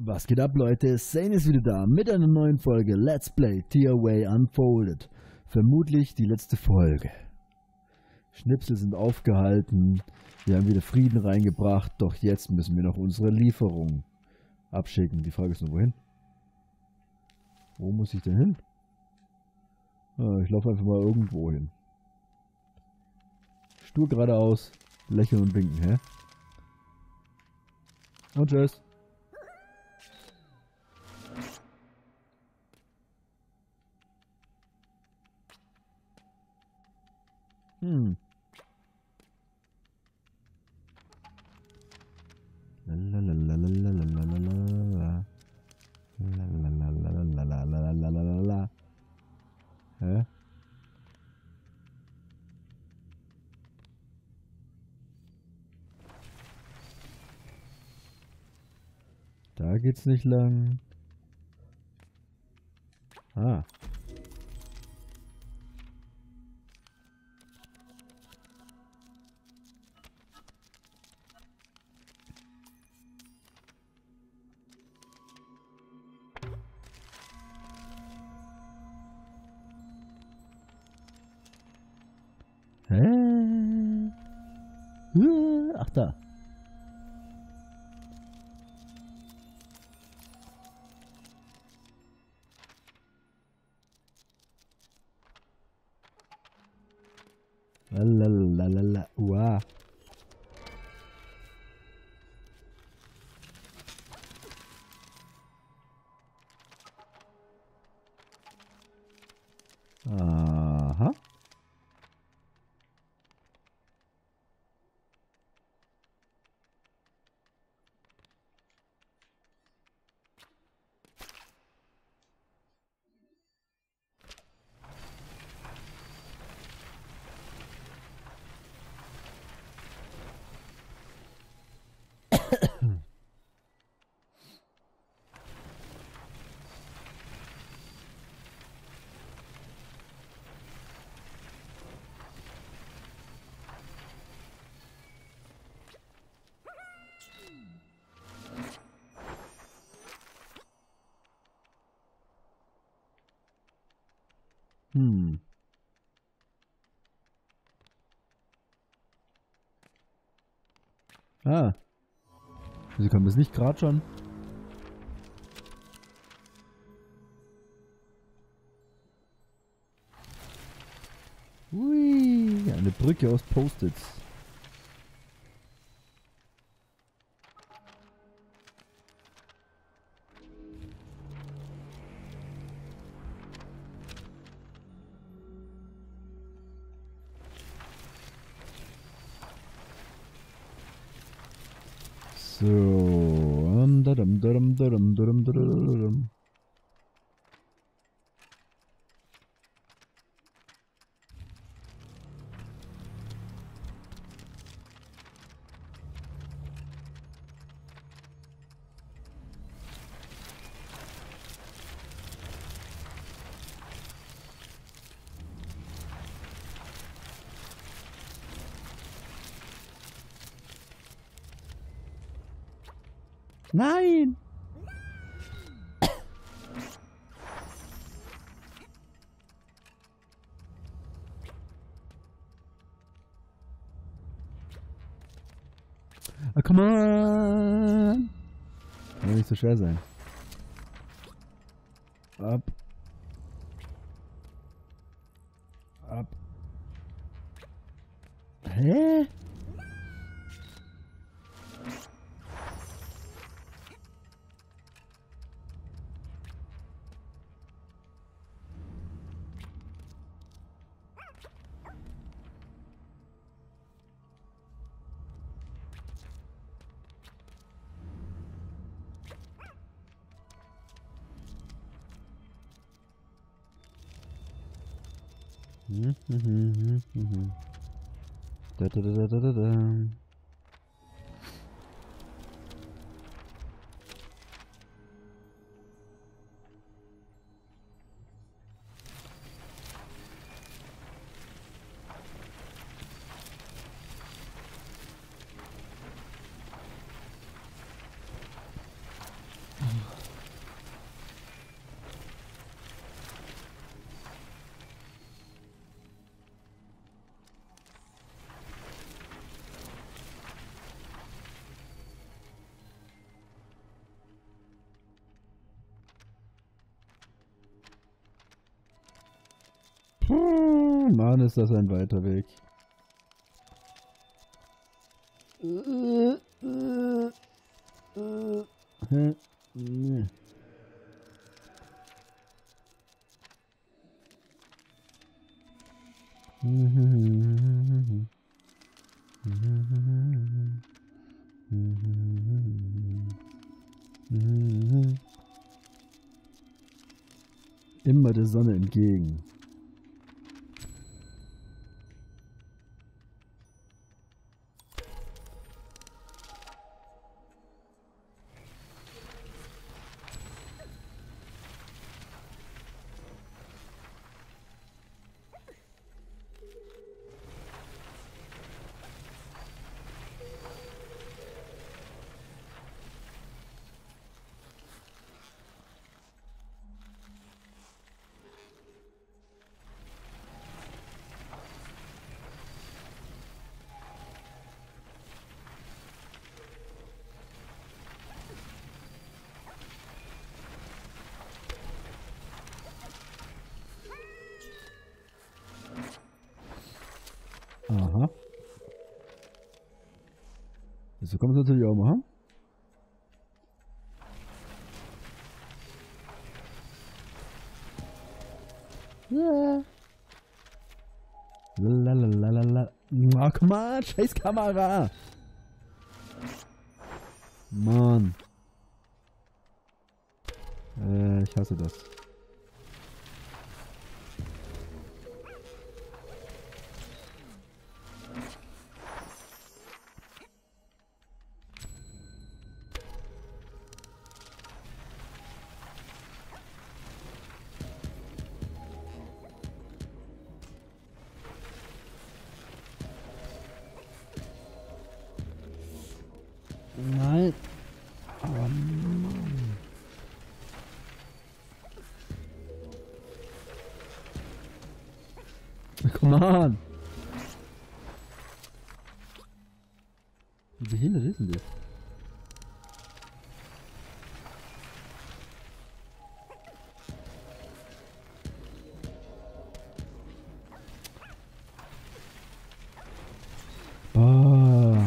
Was geht ab, Leute? Zane ist wieder da mit einer neuen Folge Let's Play Tearaway Unfolded. Vermutlich die letzte Folge. Schnipsel sind aufgehalten, wir haben wieder Frieden reingebracht, doch jetzt müssen wir noch unsere Lieferung abschicken. Die Frage ist nur, wohin? Wo muss ich denn hin? Ich laufe einfach mal irgendwo hin. Stur geradeaus, lächeln und winken, hä? Und tschüss. Hä? Da geht's nicht lang. Ah. Hä? Ach da. Lalalala. Uah. Aha. Ah. Wieso kann man es nicht gerade schon? Ui, eine Brücke aus Post-its. So. Nein! Ah, come on! Kann ja nicht so schwer sein. Ab. Ab. Hä? Da, da, da, da, da, da. Mann, ist das ein weiter Weg. Hä? Nee. Immer der Sonne entgegen. Aha. So kann man es natürlich auch machen. Ja. Lalalala. Oh, come on, scheiß Kamera. Mann. Ich hasse das. Nein. Oh Mann. Come on. Wie behindert ist denn das? Ah.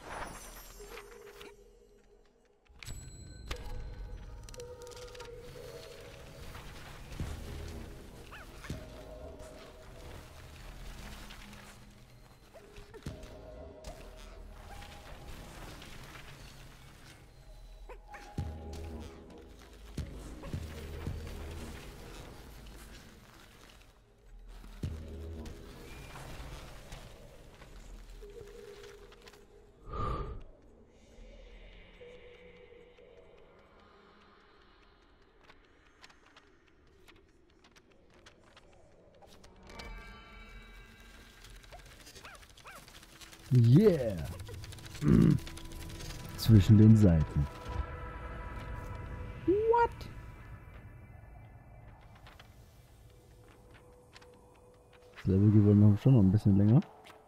Yeah! Zwischen den Seiten. What? Das Level geht wohl noch schon noch ein bisschen länger.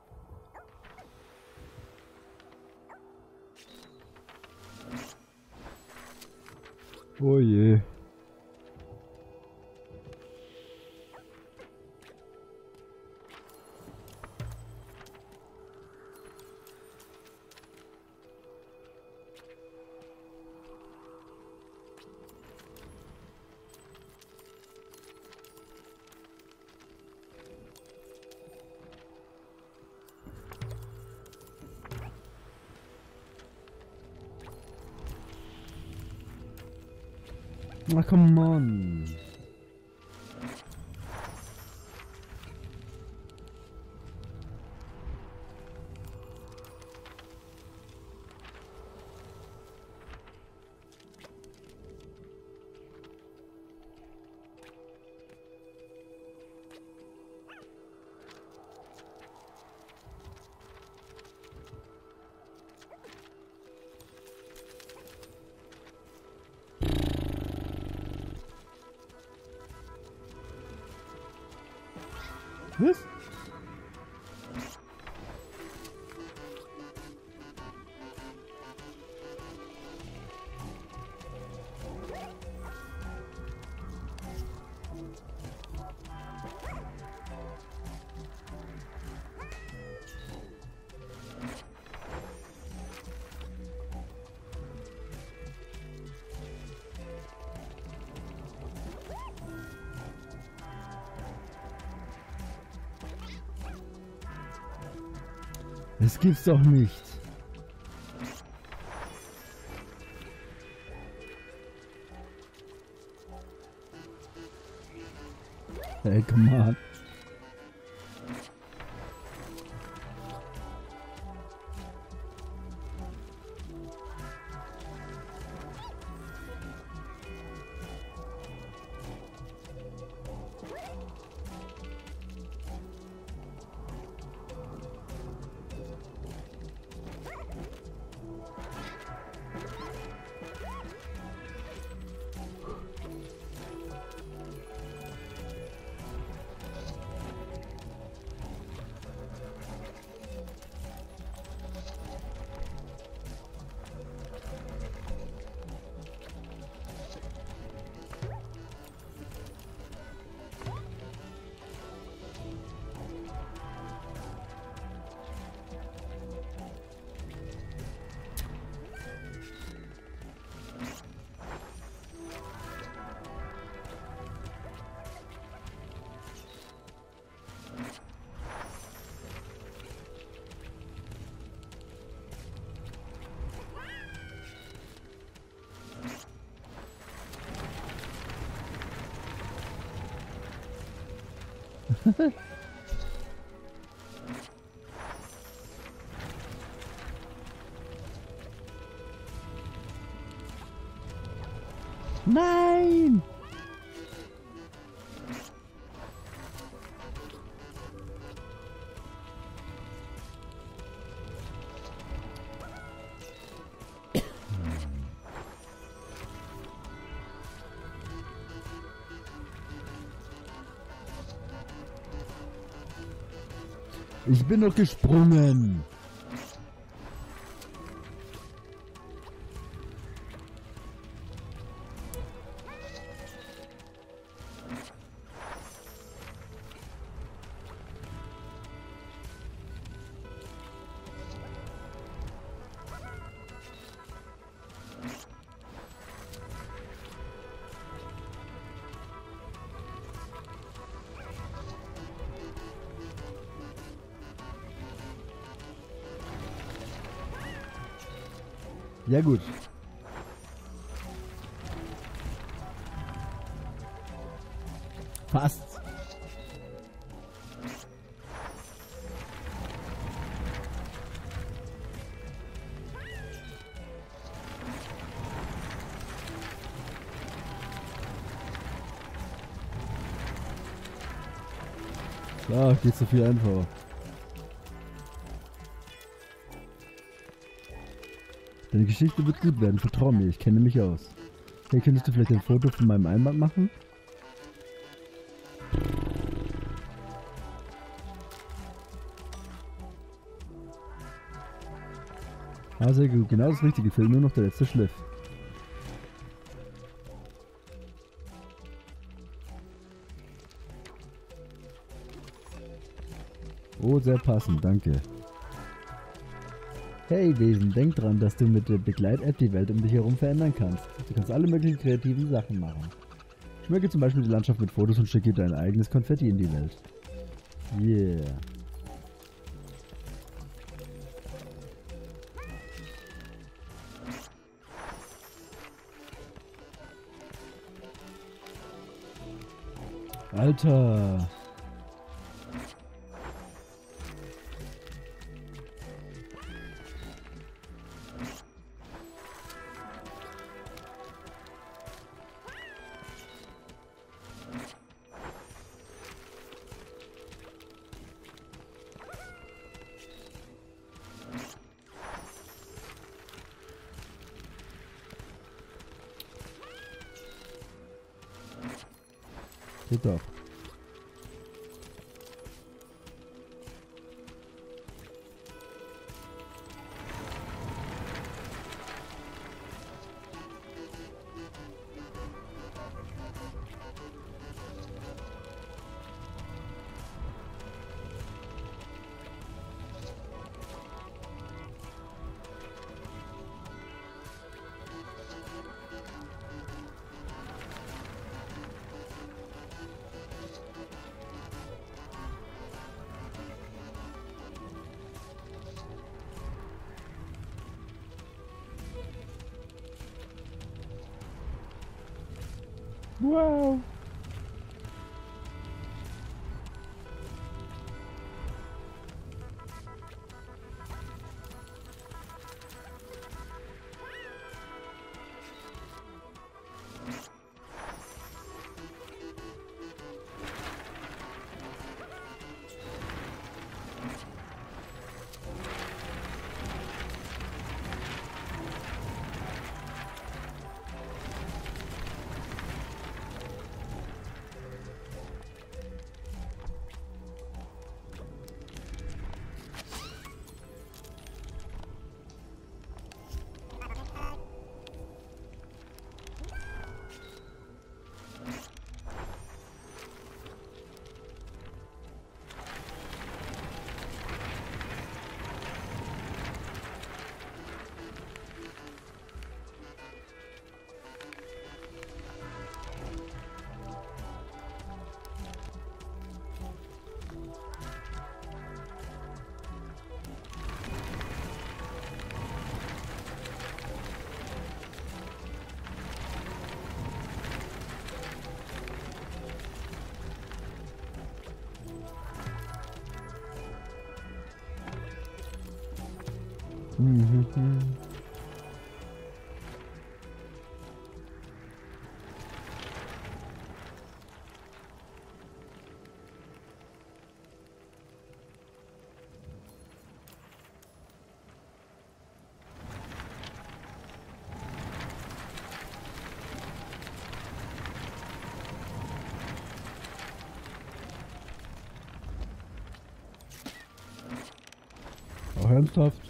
Oh je. Ah, come on. Was? Es gibt's doch nicht. Hey, come on. Nein! Ich bin doch gesprungen. Ja gut. Fast. Da geht so viel einfacher. Deine Geschichte wird gut werden, vertrau mir, ich kenne mich aus. Hey, könntest du vielleicht ein Foto von meinem Einband machen? Ah, sehr gut, genau das Richtige, fehlt nur noch der letzte Schliff. Oh, sehr passend, danke. Hey Wesen, denk dran, dass du mit der Begleit-App die Welt um dich herum verändern kannst. Du kannst alle möglichen kreativen Sachen machen. Schmücke zum Beispiel die Landschaft mit Fotos und schicke dein eigenes Konfetti in die Welt. Yeah. Alter. Geht doch. Wow. Mhm. Auch ernsthaft?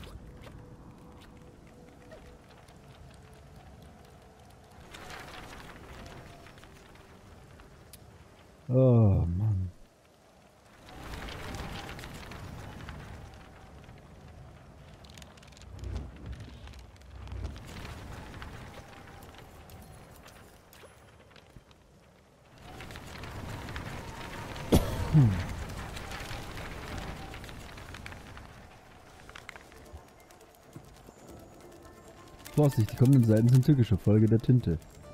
Oh Mann. Vorsicht, die kommenden Seiten sind tückische Folge der Tinte.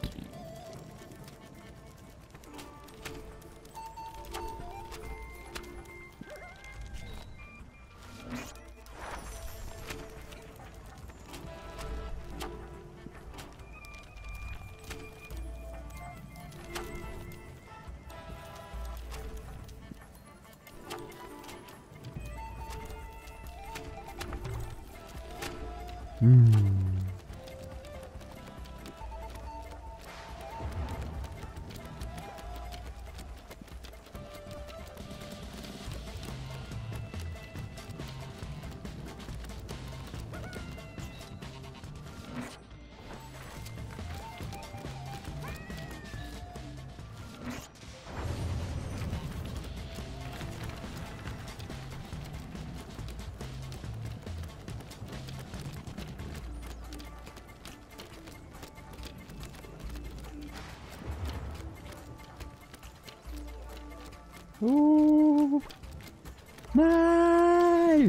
Nein!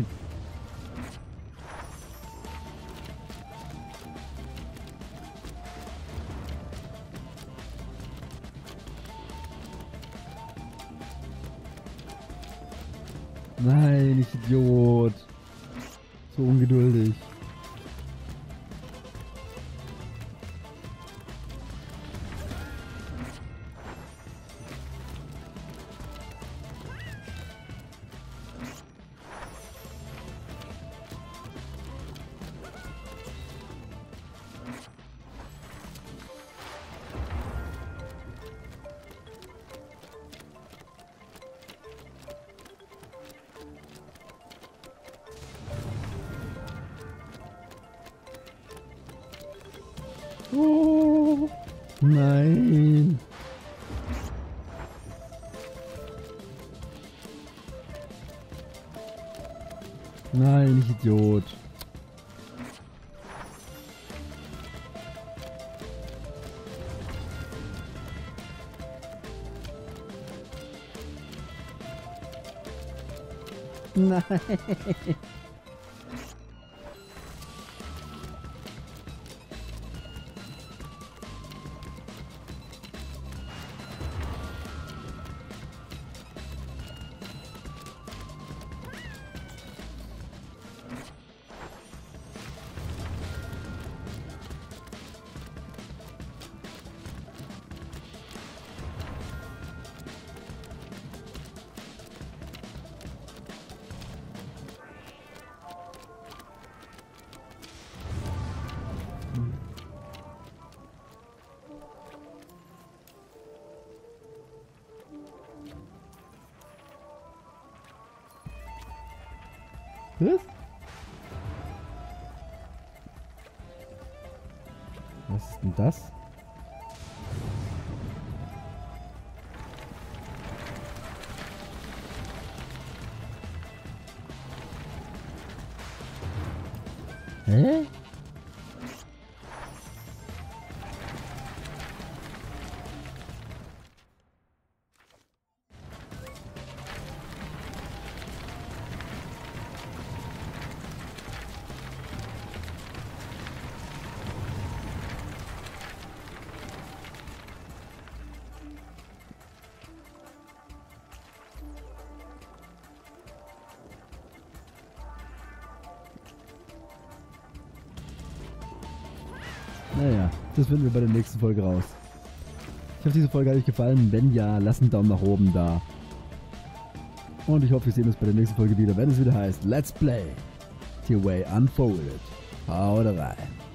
Nein, ich Idiot. So ungeduldig. Oh, nein. Nein, ich Idiot. Nein. Was? Was ist denn das? Hä? Naja, das finden wir bei der nächsten Folge raus. Ich hoffe, diese Folge hat euch gefallen. Wenn ja, lasst einen Daumen nach oben da. Und ich hoffe, wir sehen uns bei der nächsten Folge wieder, wenn es wieder heißt Let's Play TOA Unfolded. Haut rein.